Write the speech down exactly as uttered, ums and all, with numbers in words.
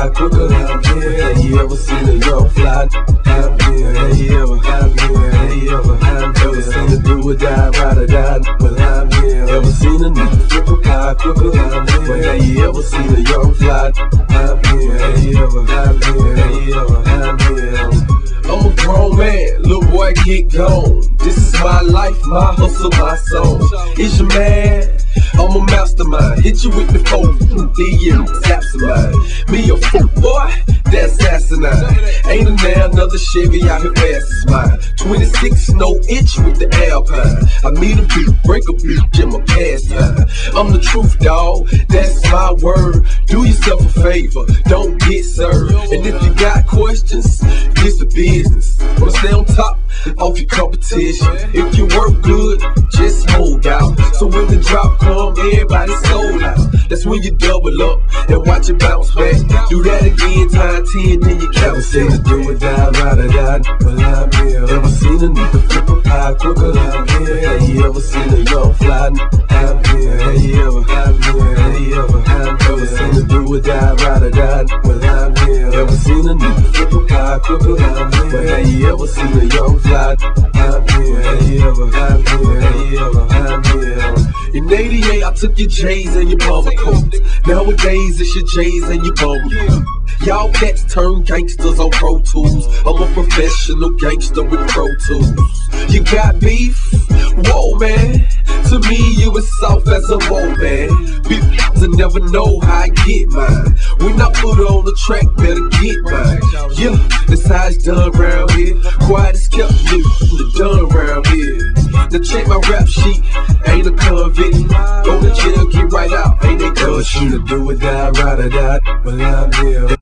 pie quicker than here. Have you ever seen a young fly? I'm here. Have you ever? I'm here. Have you ever? I'm here. Ever seen a do or die, ride or die? Well, I'm here. Ever seen a nigga flip a pie quicker than I'm here? Well, have you ever seen a young fly? I'm here. Have you ever? I'm here. Have you ever? I'm here. I'm a grown man, little boy, get gone. This is my life, my hustle, my song. Is your man? I'm a mastermind. Hit you with the phone, D M, taps of mine. Me a fool boy, that's asinine. Ain't a now another Chevy out here fast as mine. twenty-six, no itch with the Alpine. I meet a beat, break a beat, in my pastime. I'm the truth, dawg, that's my word. Do yourself a favor, don't get served. And if you got questions, it's the business. Wanna stay on top of your competition. If you work good, just hold out. So when the drop come, everybody sold out. That's when you double up and watch it bounce back. Do that again, time ten, then you count. Ever seen a do or die, ride or die? Well, I'm here. Ever seen a nigga flip a pie quicker than I'm here? Have you ever seen a young fly? I'm here. Have you ever? I'm here. Have you ever? I'm here. Ever seen a do or die, ride or die? Well, I'm here. Ever seen a nigga flip a pie quicker than I'm here? Well, have you ever seen a young fly? I'm here. Have you ever? I'm here. Have you ever? I'm here. In eighty-eight, I took your J's and your bomber coat. Nowadays, it's your J's and your bomber coat. Y'all cats turn gangsters on Pro Tools. I'm a professional gangster with Pro Tools. You got beef? Whoa, man. To me, you as soft as a whoa, man. Beef to never know how I get mine. When I put it on the track, better get mine. Yeah, that's how it's done round here. Quiet as kept, nigga, done round here. Now check my rap sheet, ain't a convict. Go to jail, get right out, ain't they done shit. Do or die, ride or die, well I'm here.